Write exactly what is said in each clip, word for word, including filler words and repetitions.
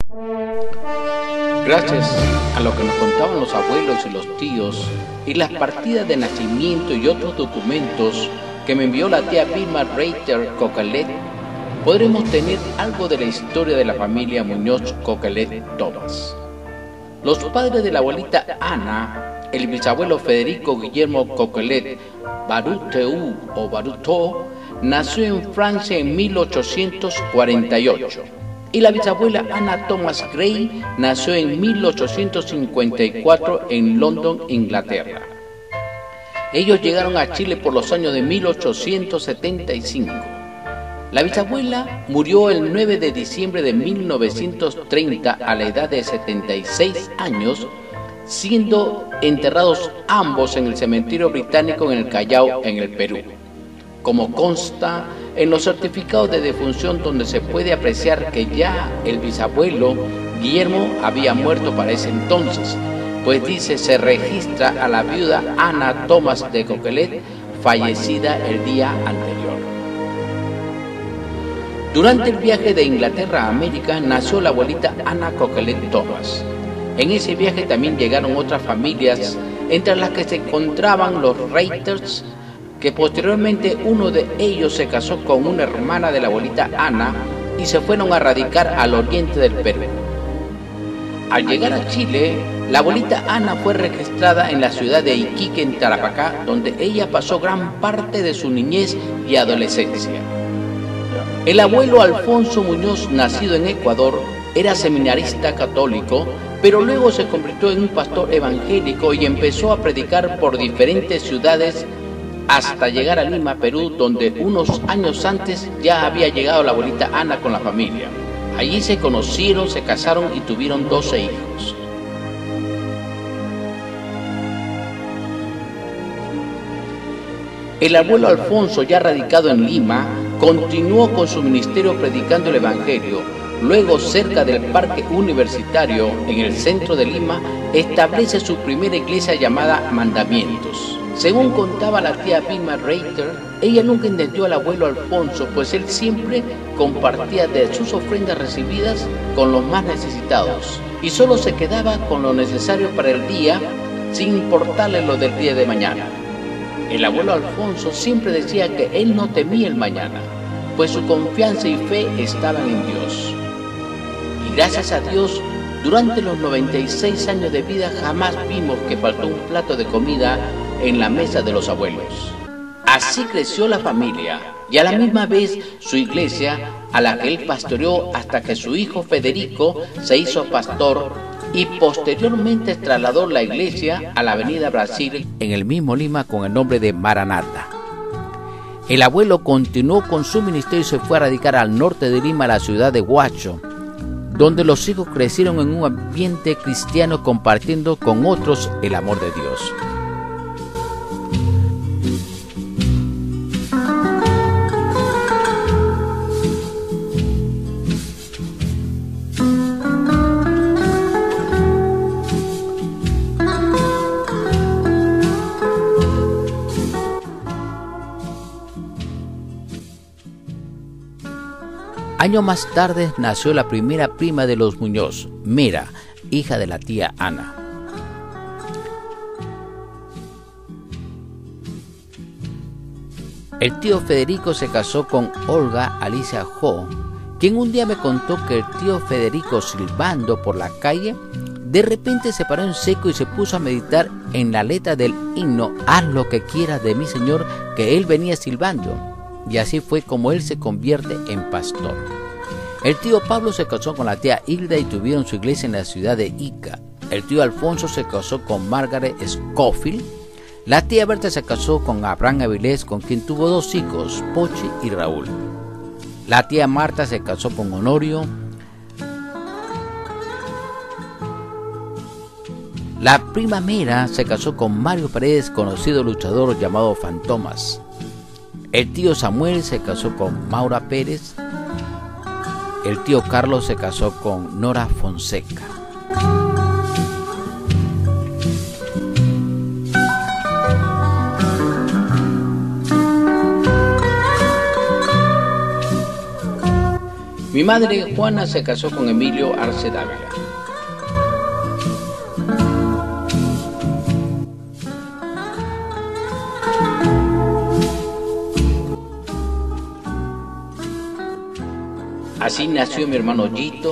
Gracias a lo que nos contaban los abuelos y los tíos y las partidas de nacimiento y otros documentos que me envió la tía Vilma Reiter Coquelet, podremos tener algo de la historia de la familia Muñoz Coquelet Thomas. Los padres de la abuelita Ana, el bisabuelo Federico Guillermo Coquelet Baruteau o Baruteau, nació en Francia en mil ochocientos cuarenta y ocho. Y la bisabuela Ana Thomas Gray nació en mil ochocientos cincuenta y cuatro en London, Inglaterra. Ellos llegaron a Chile por los años de mil ochocientos setenta y cinco. La bisabuela murió el nueve de diciembre de mil novecientos treinta a la edad de setenta y seis años, siendo enterrados ambos en el cementerio británico en el Callao, en el Perú, como consta en los certificados de defunción, donde se puede apreciar que ya el bisabuelo Guillermo había muerto para ese entonces, pues dice se registra a la viuda Ana Thomas de Coquelet, fallecida el día anterior. Durante el viaje de Inglaterra a América nació la abuelita Ana Coquelet Thomas. En ese viaje también llegaron otras familias, entre las que se encontraban los Reiters, que posteriormente uno de ellos se casó con una hermana de la abuelita Ana y se fueron a radicar al oriente del Perú. Al llegar a Chile, la abuelita Ana fue registrada en la ciudad de Iquique, en Tarapacá, donde ella pasó gran parte de su niñez y adolescencia. El abuelo Alfonso Muñoz, nacido en Ecuador, era seminarista católico, pero luego se convirtió en un pastor evangélico y empezó a predicar por diferentes ciudades hasta llegar a Lima, Perú, donde unos años antes ya había llegado la abuelita Ana con la familia. Allí se conocieron, se casaron y tuvieron doce hijos. El abuelo Alfonso, ya radicado en Lima, continuó con su ministerio predicando el Evangelio. Luego, cerca del Parque Universitario, en el centro de Lima, establece su primera iglesia llamada Mandamientos. Según contaba la tía Vilma Reiter, ella nunca entendió al abuelo Alfonso, pues él siempre compartía de sus ofrendas recibidas con los más necesitados y solo se quedaba con lo necesario para el día, sin importarle lo del día de mañana. El abuelo Alfonso siempre decía que él no temía el mañana, pues su confianza y fe estaban en Dios. Y gracias a Dios, durante los noventa y seis años de vida jamás vimos que faltó un plato de comida en la mesa de los abuelos. Así creció la familia y a la misma vez su iglesia, a la que él pastoreó hasta que su hijo Federico se hizo pastor y posteriormente trasladó la iglesia a la avenida Brasil en el mismo Lima con el nombre de Maranata. El abuelo continuó con su ministerio y se fue a radicar al norte de Lima, a la ciudad de Huacho, donde los hijos crecieron en un ambiente cristiano compartiendo con otros el amor de Dios. Años más tarde nació la primera prima de los Muñoz, Mera, hija de la tía Ana. El tío Federico se casó con Olga Alicia Jo, quien un día me contó que el tío Federico, silbando por la calle, de repente se paró en seco y se puso a meditar en la letra del himno "Haz lo que quieras de mi Señor", que él venía silbando. Y así fue como él se convierte en pastor. El tío Pablo se casó con la tía Hilda y tuvieron su iglesia en la ciudad de Ica. El tío Alfonso se casó con Margaret Scofield. La tía Berta se casó con Abraham Avilés, con quien tuvo dos hijos, Pochi y Raúl. La tía Marta se casó con Honorio. La prima Mera se casó con Mario Paredes, conocido luchador llamado Fantomas. El tío Samuel se casó con Maura Pérez. El tío Carlos se casó con Nora Fonseca. Mi madre, Juana, se casó con Emilio Arce Dávila. Así nació mi hermano Yito.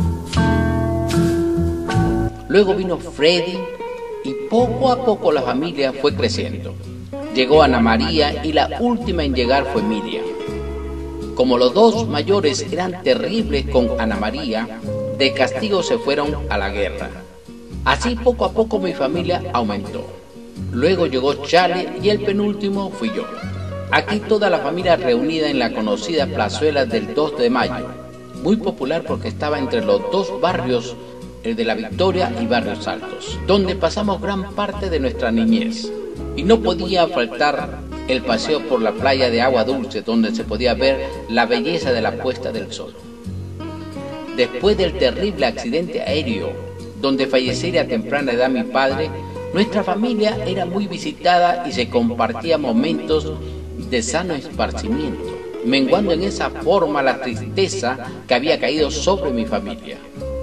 Luego vino Freddy y poco a poco la familia fue creciendo. Llegó Ana María y la última en llegar fue Miriam. Como los dos mayores eran terribles con Ana María, de castigo se fueron a la guerra. Así poco a poco mi familia aumentó. Luego llegó Chale y el penúltimo fui yo. Aquí toda la familia reunida en la conocida plazuela del dos de mayo, muy popular porque estaba entre los dos barrios, el de La Victoria y Barrios Altos, donde pasamos gran parte de nuestra niñez. Y no podía faltar el paseo por la playa de agua dulce, donde se podía ver la belleza de la puesta del sol. Después del terrible accidente aéreo, donde falleciera a temprana edad mi padre, nuestra familia era muy visitada y se compartía momentos de sano esparcimiento, menguando en esa forma la tristeza que había caído sobre mi familia.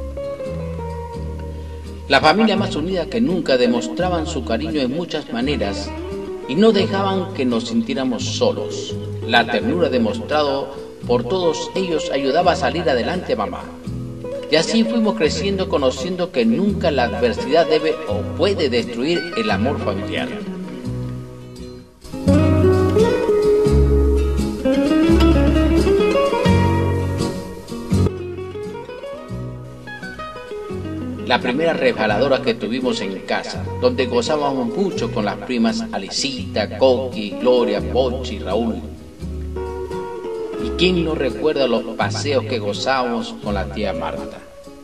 La familia más unida que nunca, demostraban su cariño en muchas maneras y no dejaban que nos sintiéramos solos. La ternura demostrada por todos ellos ayudaba a salir adelante a mamá. Y así fuimos creciendo, conociendo que nunca la adversidad debe o puede destruir el amor familiar. La primera resbaladora que tuvimos en casa, donde gozábamos mucho con las primas Alicita, Coqui, Gloria, Pochi, Raúl. ¿Y quién no recuerda los paseos que gozábamos con la tía Marta?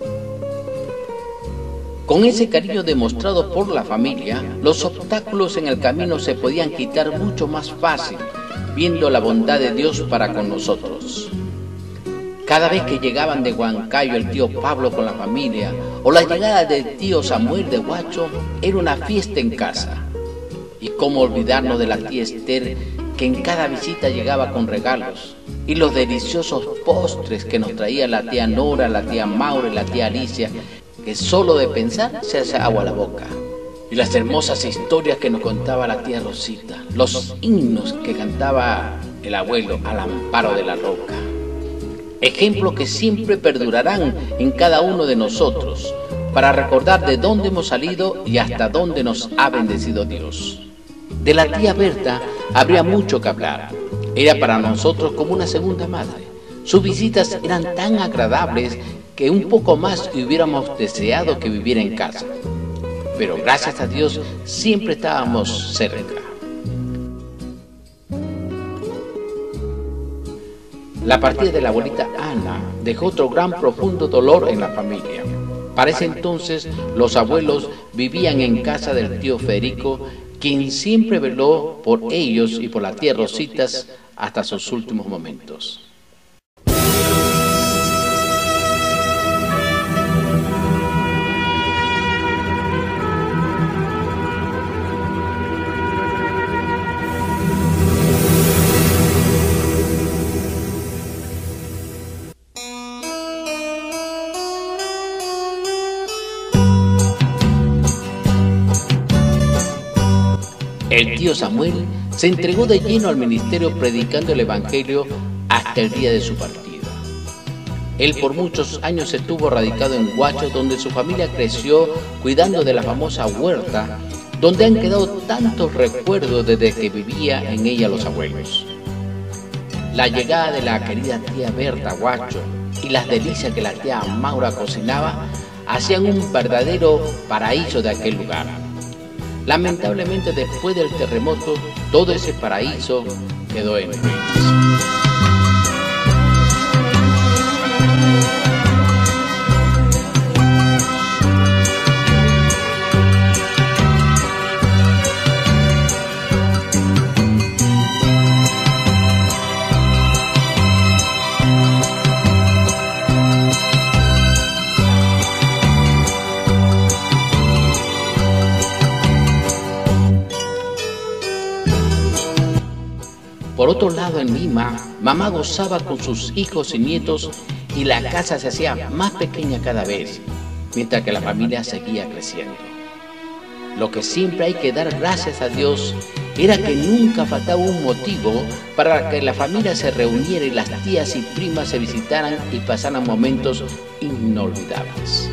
Con ese cariño demostrado por la familia, los obstáculos en el camino se podían quitar mucho más fácil, viendo la bondad de Dios para con nosotros. Cada vez que llegaban de Huancayo el tío Pablo con la familia, o la llegada del tío Samuel de Huacho, era una fiesta en casa. Y cómo olvidarnos de la tía Esther, que en cada visita llegaba con regalos, y los deliciosos postres que nos traía la tía Nora, la tía Maura y la tía Alicia, que solo de pensar se hace agua a la boca. Y las hermosas historias que nos contaba la tía Rosita, los himnos que cantaba el abuelo al amparo de la roca. Ejemplos que siempre perdurarán en cada uno de nosotros, para recordar de dónde hemos salido y hasta dónde nos ha bendecido Dios. De la tía Berta habría mucho que hablar. Era para nosotros como una segunda madre. Sus visitas eran tan agradables que un poco más hubiéramos deseado que viviera en casa. Pero gracias a Dios siempre estábamos cerca. La partida de la abuelita Ana dejó otro gran profundo dolor en la familia. Para ese entonces los abuelos vivían en casa del tío Federico, quien siempre veló por ellos y por la tía Rositas hasta sus últimos momentos. El tío Samuel se entregó de lleno al ministerio predicando el Evangelio hasta el día de su partida. Él por muchos años estuvo radicado en Huacho, donde su familia creció cuidando de la famosa huerta, donde han quedado tantos recuerdos desde que vivía en ella los abuelos. La llegada de la querida tía Berta a Huacho y las delicias que la tía Maura cocinaba hacían un verdadero paraíso de aquel lugar. Lamentablemente, después del terremoto, todo ese paraíso quedó en ruinas. Por otro lado, en Lima, mamá gozaba con sus hijos y nietos y la casa se hacía más pequeña cada vez, mientras que la familia seguía creciendo. Lo que siempre hay que dar gracias a Dios era que nunca faltaba un motivo para que la familia se reuniera y las tías y primas se visitaran y pasaran momentos inolvidables.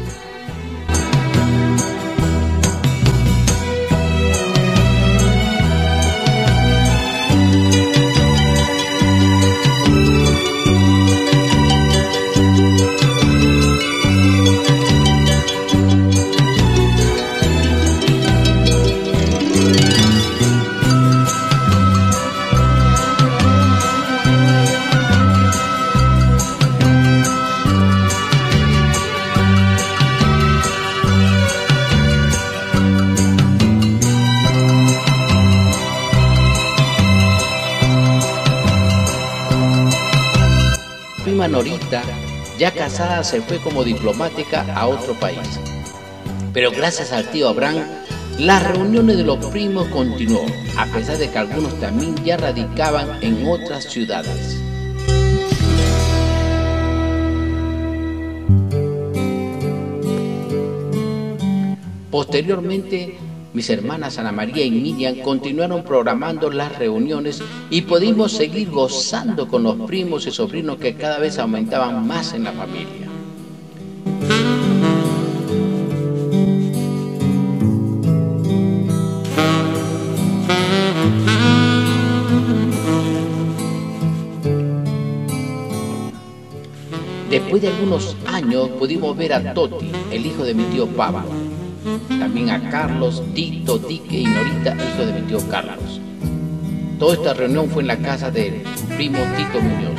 Prima Norita, ya casada, se fue como diplomática a otro país. Pero gracias al tío Abraham, las reuniones de los primos continuó, a pesar de que algunos también ya radicaban en otras ciudades. Posteriormente, mis hermanas Ana María y Miriam continuaron programando las reuniones y pudimos seguir gozando con los primos y sobrinos que cada vez aumentaban más en la familia. Después de algunos años pudimos ver a Toti, el hijo de mi tío Pablo. También a Carlos, Tito, Dique y Norita, hijo de mi tío Carlos. Toda esta reunión fue en la casa del primo Tito Muñoz.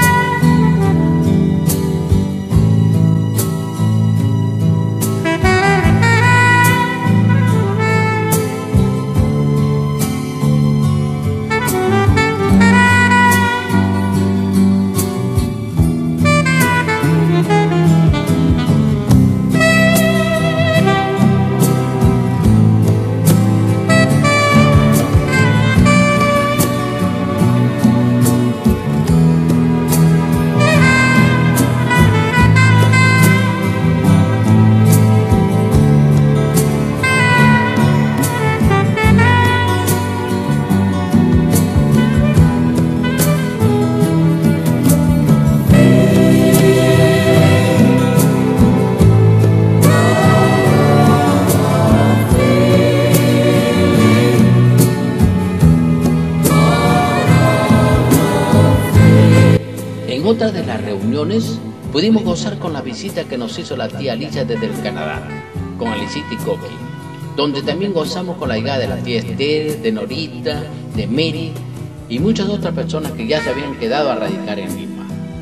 En otra de las reuniones pudimos gozar con la visita que nos hizo la tía Alicia desde el Canadá, con Alicita y Coqui, donde también gozamos con la llegada de la tía Esther, de Norita, de Mary y muchas otras personas que ya se habían quedado a radicar en Lima.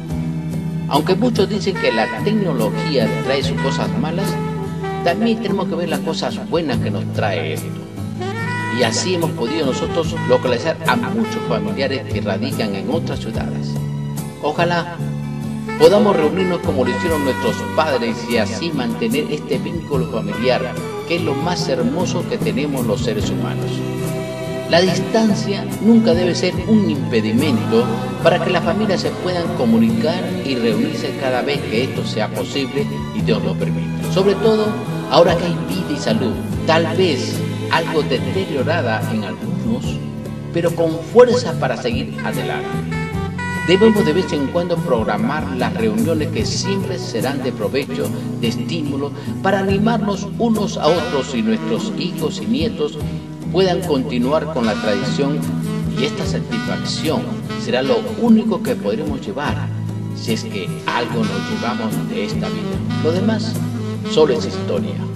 Aunque muchos dicen que la tecnología trae sus cosas malas, también tenemos que ver las cosas buenas que nos trae esto. Y así hemos podido nosotros localizar a muchos familiares que radican en otras ciudades. Ojalá podamos reunirnos como lo hicieron nuestros padres y así mantener este vínculo familiar, que es lo más hermoso que tenemos los seres humanos. La distancia nunca debe ser un impedimento para que las familias se puedan comunicar y reunirse cada vez que esto sea posible y Dios lo permita. Sobre todo, ahora que hay vida y salud, tal vez algo deteriorada en algunos, pero con fuerza para seguir adelante. Debemos de vez en cuando programar las reuniones que siempre serán de provecho, de estímulo, para animarnos unos a otros y nuestros hijos y nietos puedan continuar con la tradición, y esta satisfacción será lo único que podremos llevar si es que algo nos llevamos de esta vida. Lo demás solo es historia.